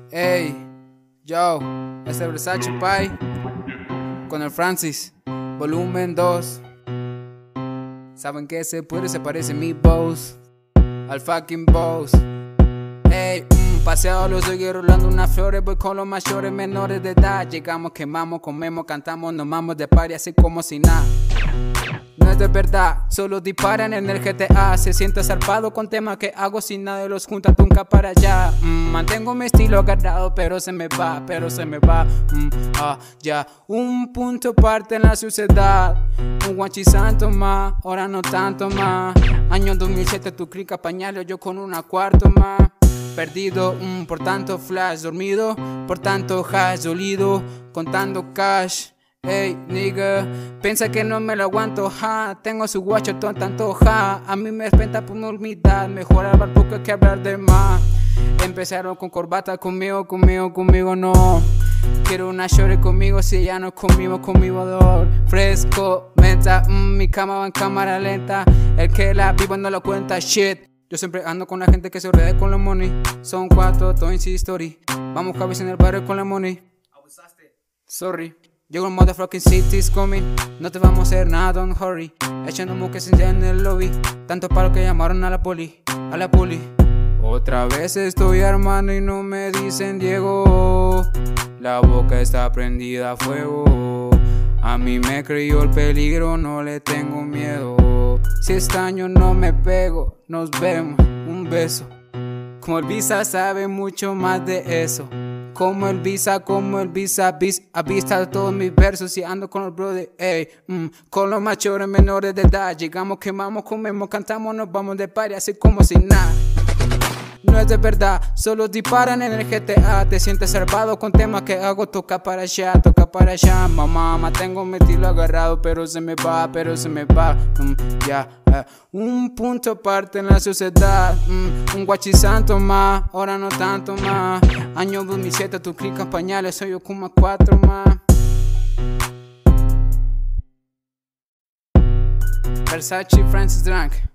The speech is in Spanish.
Ey, yo, este es Versace Pai con el Francis, volumen 2. Saben que se parece mi boss al fucking boss. Ey, paseo los oye rolando unas flores, voy con los mayores, menores de edad. Llegamos, quemamos, comemos, cantamos, nos vamos de party así como si nada. No es de verdad, solo disparan en el GTA. Se siente zarpado con temas que hago sin nadie los junta nunca para allá. Mantengo mi estilo agarrado, pero se me va. Ya, un punto aparte en la sociedad. Un guachisanto más, ahora no tanto más. Año 2007, tu crica pañales, yo con una cuarto más. Perdido, por tanto flash, dormido, por tanto hash, dolido, contando cash. Ey, nigga, piensa que no me lo aguanto, ja. Tengo su guacho tanto, ja. A mí me respeta por mi humildad. Mejor hablar poco que hablar de más. Empezaron con corbata conmigo no. Quiero una shorty conmigo, si ya no conmigo dolor. Fresco, meta, mi cama va en cámara lenta. El que la vivo no lo cuenta, shit. Yo siempre ando con la gente que se rodea con la money. Son 4, todo en story. Vamos cabeza en el barrio con la money. Abusaste. Sorry. Llego en motherfucking cities coming. No te vamos a hacer nada, don't hurry. Echando muques en el lobby. Tanto paro que llamaron a la poli. Otra vez estoy armando y no me dicen Diego. La boca está prendida a fuego. A mí me creyó el peligro, no le tengo miedo. Si este año no me pego, nos vemos, un beso. Como el Visa sabe mucho más de eso. Como el Visa, avista todos mis versos y ando con los brothers, ey, con los mayores menores de edad. Llegamos, quemamos, comemos, cantamos, nos vamos de party así como si nada. No es de verdad, solo disparan en el GTA. Te sientes salvado con temas que hago, toca para allá. Mamá, tengo mi estilo agarrado, pero se me va. Un punto aparte en la sociedad. Un guachisanto más, ahora no tanto más. Año 2007, tu clic en pañales, soy yo como 4 más. Versace, Francis Drunk.